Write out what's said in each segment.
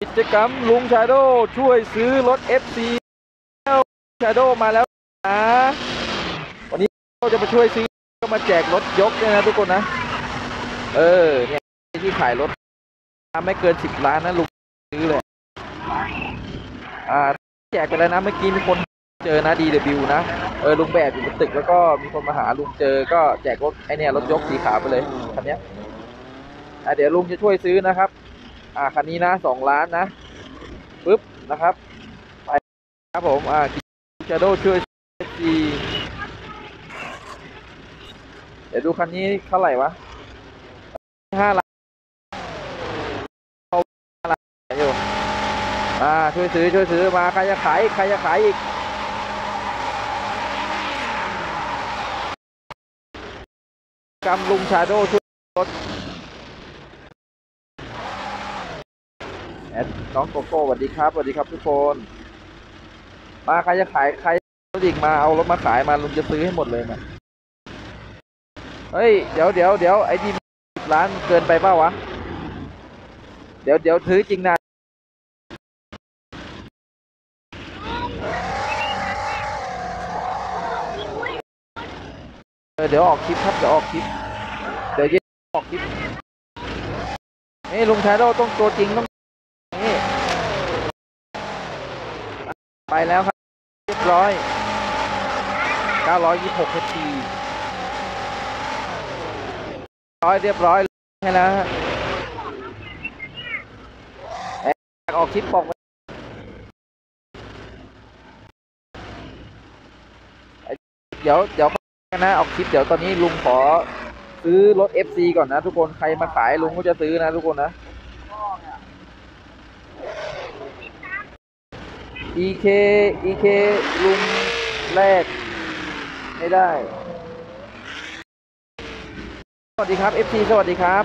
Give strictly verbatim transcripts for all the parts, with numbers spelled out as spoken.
กิจกรรมลุงชาโดช่วยซื้อรถ เอฟ ซี แล้วชาโดมาแล้วนะวันนี้เราจะมาช่วยซื้อก็มาแจกรถยกเนี่ยนะทุกคนนะเออเนี่ยที่ขายรถไม่เกินสิบล้านนะลุงซื้อเลยอ่าแจกไปแล้วนะเมื่อกี้มีคนเจอนะ ดี ดับเบิลยู นะเออลุงแบกอยู่บนตึกแล้วก็มีคนมาหาลุงเจอก็แจกรถไอเนี่ยรถยกสีขาวไปเลยคันนี้อ่ะเดี๋ยวลุงจะช่วยซื้อนะครับอ่าคันนี้นะสองล้านนะปึ๊บนะครับไปครับผมอ่าชาโดช่วยซีเดี๋ยวดูคันนี้เท่าไหร่วะห้าล้านเขาห้าล้านอยู่อ่าช่วยซื้อช่วยซื้อมาใครจะขายใครจะขายอีกกำลุงชาโดช่วยรถแอดน้องโกโก้สวัสดีครับสวัสดีครับทุกคนมาใครจะขายใครรถอีกมาเอารถมาขายมาลุงจะซื้อให้หมดเลยมาเฮ้ยเดี๋ยวเดี๋ยวเดี๋ยวไอ้ที่สิบล้านเกินไปเปล่าวะเดี๋ยวเดี๋ยวซื้อจริงนะเออเดี๋ยวออกคลิปครับเดี๋ยวออกคลิปเดี๋ยวเย็นออกคลิปนี่ลุงชาโดต้องตัวจริงต้องนี่ไปแล้วครับเรียบร้อยเก้าร้อยยี่สิบหกเอทีร้อยเรียบร้อยให้แล้วฮะออกคลิปบอกเดี๋ยวเดี๋ยวนะออกคลิปเดี๋ยวตอนนี้ลุงขอซื้อรถ เอฟ ซี ก่อนนะทุกคนใครมาขายลุงก็จะซื้อนะทุกคนนะ อี เค อี เค ลุงแรกไม่ได้สวัสดีครับ เอฟ ซี สวัสดีครับ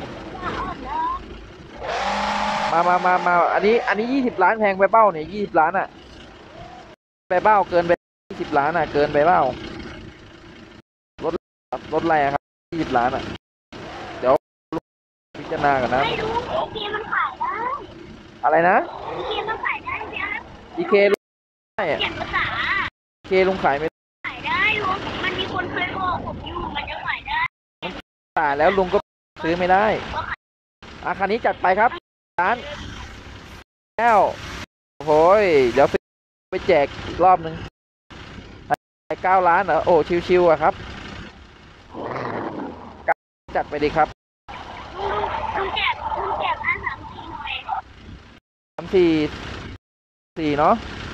มามามามาอันนี้อันนี้ยี่สิบล้านแพงไปเป้าเนี่ยยี่สิบล้านอ่ะไปเป้าเกินไปยี่สิบล้านอ่ะเกินไปเป้ารถรถอะไรครับยี่สิบล้านอ่ะเดี๋ยวพิจารณากันนะไม่รู้ อี เค มันขายได้อะไรนะ อี เค มันขายได้ไหม อี เค ลุงได้เขียนภาษา อี เค ลุงขายไม่ขายได้ลุงมันมีคนเคยบอกผมอยู่มันจะขายได้แต่แล้วลุงก็ซื้อไม่ได้อาคันนี้จัดไปครับร้านแล้วโอ้ยเดี๋ยวไปแจกรอบหนึ่งเก้าล้านเหรอโอ้ชิวๆอะครับจัดไปดีครับลุงแจกลุงแจกอันสามสี่หน่อยสามสี่สี่เนาะ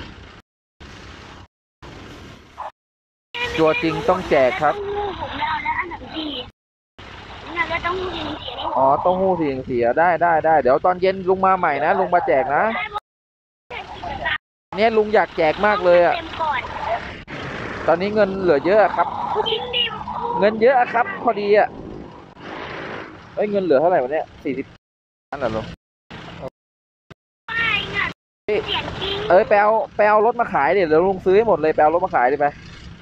ตัวจริงต้องแจกครับผมไม่เอาแล้วอันสามสี่น่าจะต้องหูเสียงเสียอ๋อต้องหูเสียงเสียได้ได้ได้เดี๋ยวตอนเย็นลุงมาใหม่นะลุงมาแจกนะเนี่ยลุงอยากแจกมากเลยอ่ะตอนนี้เงินเหลือเยอะครับเงินเยอะครับพอดีอ่ะเอ้ยเงินเหลือเท่าไหร่วะเนี่ยสี่สิบล้านเหรอลุงเอ้ยไปเอาไปเอารถมาขายเดี๋ยวลุงซื้อให้หมดเลยไปเอารถมาขายดิไป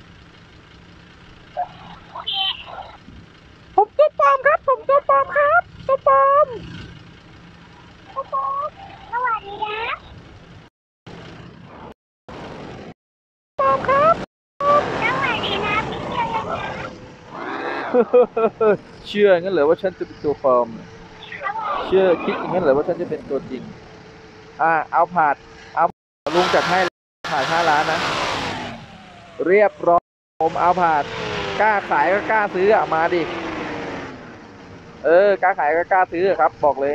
ผมตัวปลอมครับผมตัวปลอมครับตัวปลอมตัวปลอมสวัสดีนะปลอมครับสวัสดีนะพี่เชื่อยังไงเชื่องั้นเหรอว่าฉันจะเป็นตัวปลอมเชื่อคิดอย่างนั้นเหรอว่าฉันจะเป็นตัวจริงอ่าเอาผ่านเอาลุงจัดให้ผ่านห้าล้านนะเรียบร้อยผมเอาผ่านกล้าขายก็กล้าซื้ออ่ะมาดิเออกล้าขายก็กล้าซื้อครับบอกเลย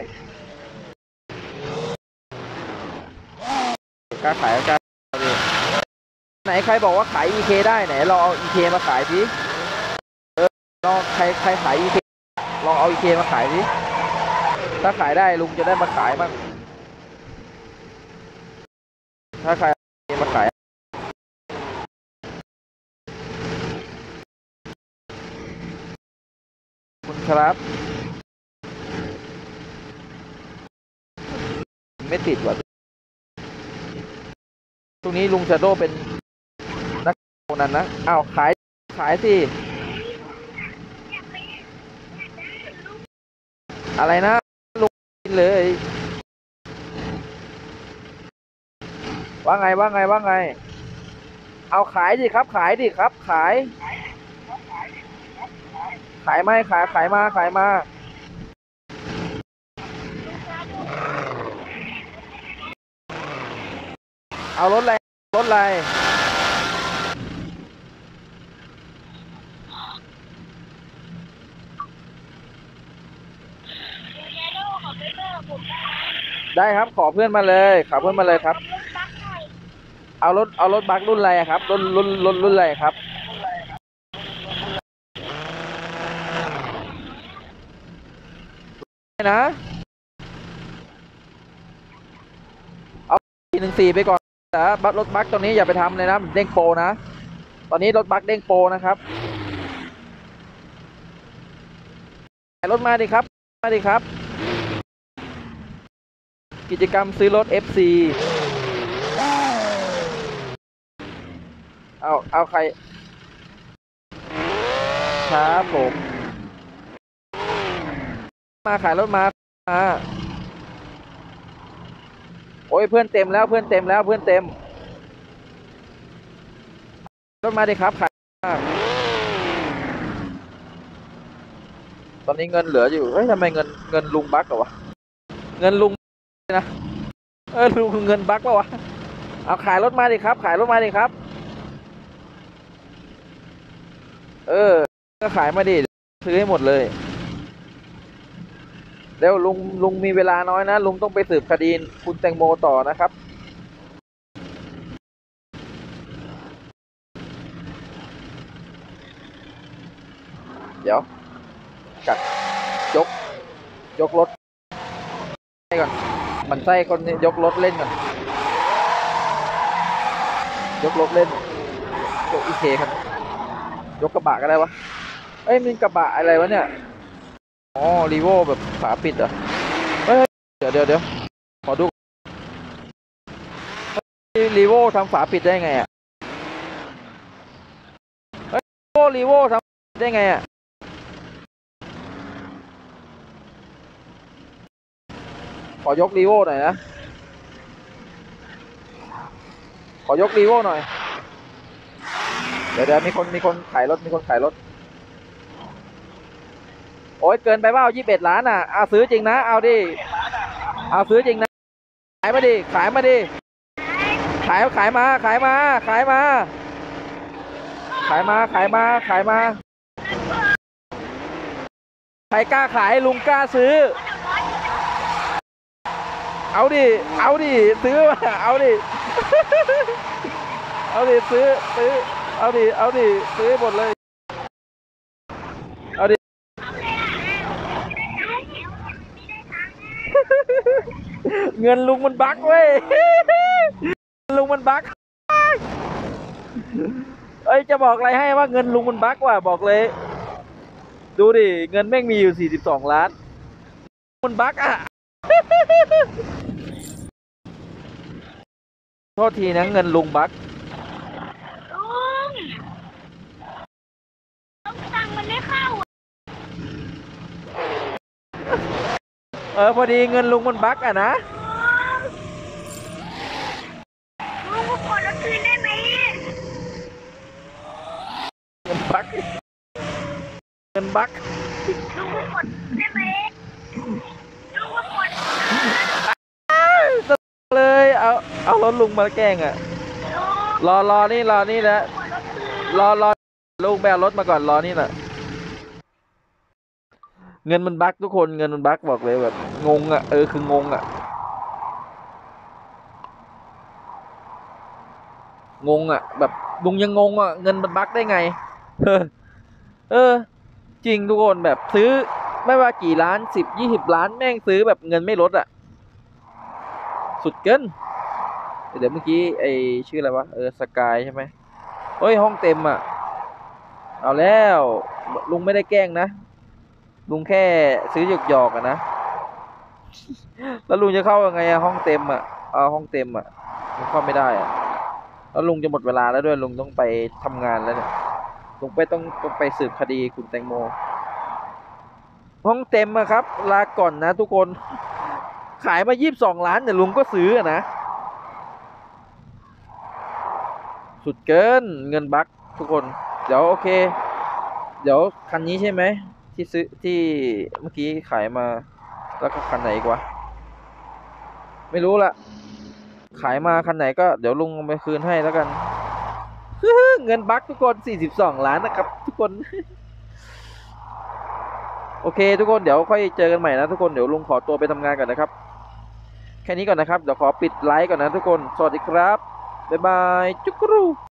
กล้าขายก็กล้าซื้อไหนใครบอกว่าขาย อี เค ได้ไหนลองเอา อี เค มาขายสิเออลองใครใครขาย อี เค ลองเอา อี เค มาขายสิถ้าขายได้ลุงจะได้มาขายบ้างถ้าใครมาขายคุณครับไม่ติดว่ะตรงนี้ลุงชาโดเป็นนักคนนั้นนะอ้าวขายขายสิอะไรนะลุงเลยว่าไงว่าไงว่าไงเอาขายดิครับขายดิครับขายขายไม่ขายขายมาขายมาเอารถอะไรรถอะไรได้ครับขอเพื่อนมาเลยขอเพื่อนมาเลยครับเอารถเอารถบัครุ่นอะไรครับรุ่นรุ่นรุ่นรุ่นอะไรครับนะเอาสี่หนึ่งสี่ไปก่อนนะบัครถบัคตัวนี้อย่าไปทำเลยนะเด้งโปรนะตอนนี้รถบัคเด้งโปรนะครับรถมาดิครับมาดิครับกิจกรรมซื้อรถ เอฟ ซี เอาเอาใครครับผมมาขายรถมามาโอ้ยเพื่อนเต็มแล้วเพื่อนเต็มแล้วเพื่อนเต็มรถมาดิครับขายตอนนี้เงินเหลืออยู่เฮ้ยทำไมเงินเงินลุงบั๊กเหรอวะเงินลุงนะเออลุงเงินบั๊กปะวะเอาขายรถมาดิครับขายรถมาดิครับเออก็ขายมาดิซื้อให้หมดเลยเดี๋ยวลุงลุงมีเวลาน้อยนะลุงต้องไปสืบคดีคุณแตงโมต่อนะครับเดี๋ยวกัดยกยกรถให้ก่อนมันไส้คนนี้ยกรถเล่นก่อนยกรถเล่นยกอีเคครับยกกระบะก็ได้วะเอ้ยมีกระบะอะไรวะเนี่ยอ๋อรีโวแบบฝาปิดเหรอเฮ้ยเดี๋ยวเดี๋ยวเดี๋ยวขอดูรีโวทำฝาปิดได้ไงอ่ะเฮ้ยรีโวทำได้ไงอ่ะขอยกรีโวหน่อยนะขอยกรีโวหน่อยเดี๋ยวเดี๋ยวมีคนมีคนขายรถมีคนขายรถโอ้ยเกินไปเปล่ายี่สิบเอ็ดล้านอ่ะเอาซื้อจริงนะเอาดิเอาซื้อจริงนะขายมาดิขายมาดิขายขายมาขายมาขายมาขายมาขายมาขายมาใครกล้าขายลุงกล้าซื้อเอาดิเอาดิซื้อมาเอาดิเอาดิซื้อซื้อเอาดิเอาดิซื้อหมดเลยเอาดิเงินลุงมันบั๊กเว้ยลุงมันบั๊กเอ้ยจะบอกอะไรให้ว่าเงินลุงมันบั๊กว่ะบอกเลยดูดิเงินแม่งมีอยู่สี่สิบสองล้านมันบั๊กอ่ะโทษทีนะเงินลุงบั๊กลุงตังมันไม่เข้าเออพอดีเงินลุงมันบั๊กอ่ะนะลุงก็กดรถคืนได้ไหมเงินบั๊กเงินบั๊กลุงก็กดได้ไหมลุงก็กดเลยเอาเอารถลุงมาแกล้งอ่ะรอรอนี่รอนี่แล้วรอรอลุงแบกรถมาก่อนรอนี่แหละเงินมันบั๊กทุกคนเงินมันบั๊กบอกเลยแบบงงอ่ะเออคืองงอ่ะงงอ่ะแบบลุงยังงงอ่ะเงินมันบั๊กได้ไงเออเออจริงทุกคนแบบซื้อไม่ว่ากี่ล้านสิบยี่สิบล้านแม่งซื้อแบบเงินไม่ลดอ่ะสุดเกินเดี๋ยวเมื่อกี้ไอชื่ออะไรวะเออสกายใช่ไหมเฮ้ยห้องเต็มอ่ะเอาแล้วลุงไม่ได้แกล้งนะลุงแค่ซื้อหยอกหยอกอะนะแล้วลุงจะเข้ายังไงอะห้องเต็มอะเอาห้องเต็มอะลุงเข้าไม่ได้อะแล้วลุงจะหมดเวลาแล้วด้วยลุงต้องไปทำงานแล้วเนี่ยลุงไปต้องต้องไปสืบคดีคุณแตงโมห้องเต็มอะครับลาก่อนนะทุกคนขายมายี่สิบสองล้านแต่ลุงก็ซื้ออะนะสุดเกินเงินบัคทุกคนเดี๋ยวโอเคเดี๋ยวคันนี้ใช่ไหมที่ซื้อที่เมื่อกี้ขายมาแล้วก็คันไหนอีกวะไม่รู้ละขายมาคันไหนก็เดี๋ยวลุงเอาไปคืนให้แล้วกัน เงินบัคทุกคนสี่สิบสองล้านนะครับทุกคน โอเคทุกคนเดี๋ยวค่อยเจอกันใหม่นะทุกคนเดี๋ยวลุงขอตัวไปทำงานก่อนนะครับแค่นี้ก่อนนะครับเดี๋ยวขอปิดไลฟ์ก่อนนะทุกคนสวัสดีครับบ๊ายบายจุกรู